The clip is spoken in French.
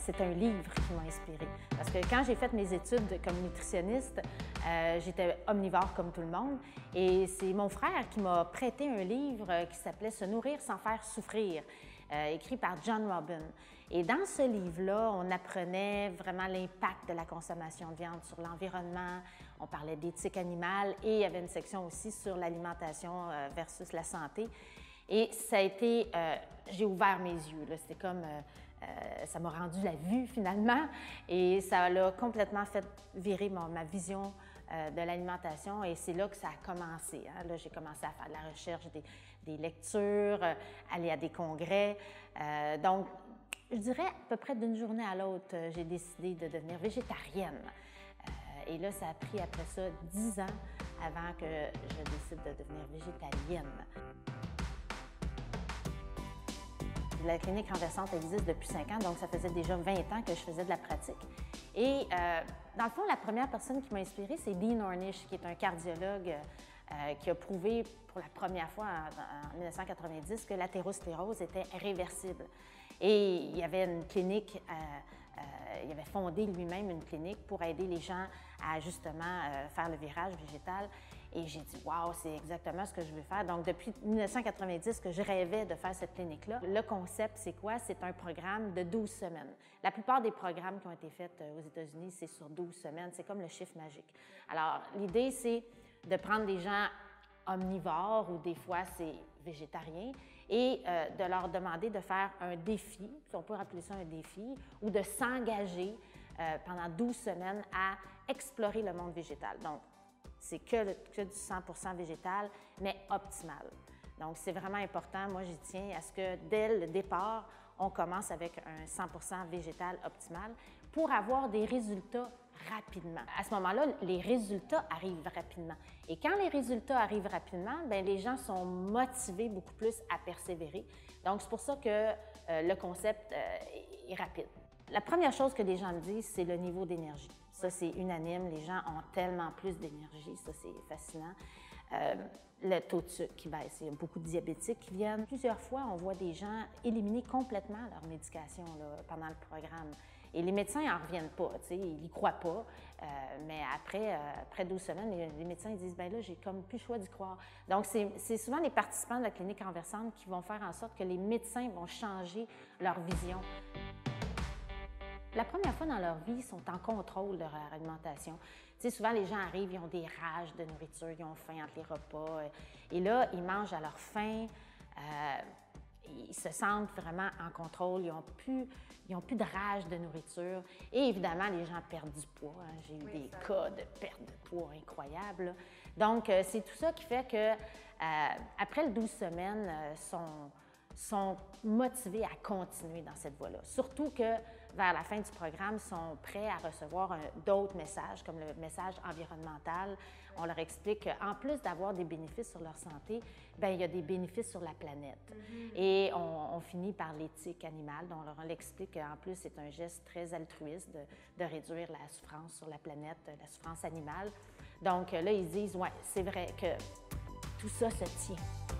c'est un livre qui m'a inspirée. Parce que quand j'ai fait mes études comme nutritionniste, j'étais omnivore comme tout le monde. Et c'est mon frère qui m'a prêté un livre qui s'appelait « Se nourrir sans faire souffrir », écrit par John Robin. Et dans ce livre-là, on apprenait vraiment l'impact de la consommation de viande sur l'environnement. On parlait d'éthique animale et il y avait une section aussi sur l'alimentation versus la santé. Et ça a été, j'ai ouvert mes yeux, c'était comme, ça m'a rendu la vue finalement et ça l'a complètement fait virer ma vision de l'alimentation et c'est là que ça a commencé. Hein. Là, j'ai commencé à faire de la recherche, des lectures, aller à des congrès. Donc, je dirais à peu près d'une journée à l'autre, j'ai décidé de devenir végétarienne. Et là, ça a pris après ça 10 ans avant que je décide de devenir végétalienne. La clinique renversante existe depuis 5 ans, donc ça faisait déjà 20 ans que je faisais de la pratique. Et dans le fond, la première personne qui m'a inspirée, c'est Dean Ornish, qui est un cardiologue qui a prouvé pour la première fois en 1990 que l'athérosclérose était réversible. Et il y avait une clinique, il avait fondé lui-même une clinique pour aider les gens à justement faire le virage végétal. Et j'ai dit, waouh, c'est exactement ce que je veux faire. Donc, depuis 1990 que je rêvais de faire cette clinique-là. Le concept, c'est quoi? C'est un programme de 12 semaines. La plupart des programmes qui ont été faits aux États-Unis, c'est sur 12 semaines. C'est comme le chiffre magique. Alors, l'idée, c'est de prendre des gens omnivores ou des fois, c'est végétariens et de leur demander de faire un défi, si on peut appeler ça un défi, ou de s'engager pendant 12 semaines à explorer le monde végétal. Donc, c'est que du 100% végétal, mais optimal. Donc, c'est vraiment important. Moi, j'y tiens à ce que dès le départ, on commence avec un 100% végétal optimal pour avoir des résultats rapidement. À ce moment-là, les résultats arrivent rapidement. Et quand les résultats arrivent rapidement, bien, les gens sont motivés beaucoup plus à persévérer. Donc, c'est pour ça que le concept est rapide. La première chose que les gens me disent, c'est le niveau d'énergie. Ça, c'est unanime. Les gens ont tellement plus d'énergie. Ça, c'est fascinant. Le taux de sucre qui baisse. Il y a beaucoup de diabétiques qui viennent. Plusieurs fois, on voit des gens éliminer complètement leur médication là, pendant le programme. Et les médecins n'en reviennent pas. Ils n'y croient pas. Mais après 12 semaines, les médecins ils disent, bien là, j'ai comme plus le choix d'y croire. Donc, c'est souvent les participants de la clinique renversante qui vont faire en sorte que les médecins vont changer leur vision. La première fois dans leur vie, ils sont en contrôle de leur alimentation. Tu sais, souvent, les gens arrivent, ils ont des rages de nourriture, ils ont faim entre les repas. Et là, ils mangent à leur faim. Ils se sentent vraiment en contrôle. Ils n'ont plus de rage de nourriture. Et évidemment, les gens perdent du poids. Hein. J'ai eu des cas de perte de poids incroyables. Là. Donc, c'est tout ça qui fait que, après les 12 semaines, sont motivés à continuer dans cette voie-là. Surtout que vers la fin du programme, ils sont prêts à recevoir d'autres messages, comme le message environnemental. On leur explique qu'en plus d'avoir des bénéfices sur leur santé, bien, il y a des bénéfices sur la planète. Et on finit par l'éthique animale. Donc, on leur explique qu'en plus, c'est un geste très altruiste de réduire la souffrance sur la planète, la souffrance animale. Donc là, ils disent, ouais, c'est vrai que tout ça se tient.